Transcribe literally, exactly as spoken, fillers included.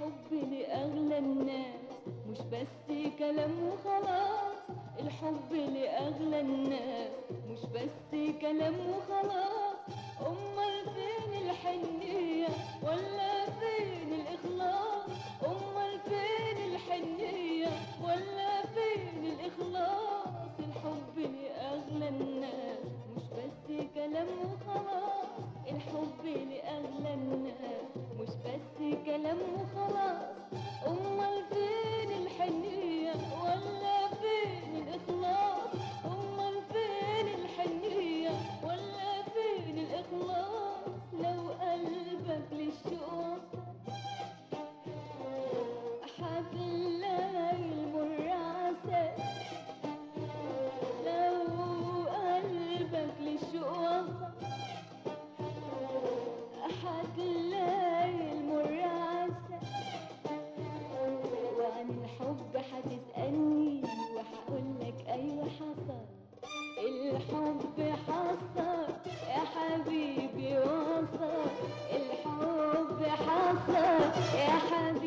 الحب لأغلى الناس مش بس كلام وخلاص. الحب لأغلى الناس مش بس كلام وخلاص. أمال فين الحنية ولا فين الإخلاص؟ أمال فين الحنية ولا فين الإخلاص؟ الحب لأغلى الناس مش بس كلام وخلاص. الحب لأغلى الناس مش بس كلام وخلاص. أمال فين الحنية ولا فين الإخلاص؟ أمال فين الحنية ولا فين الإخلاص؟ لو قلبك للشوق حتلاقي المر عسل. لو قلبك للشوق حتلاقي المر عسل. وعن الحب حتسألني وحقولك أيوة حصل. الحب حصل يا حبيبي وصل. الحب حصل يا حبيبي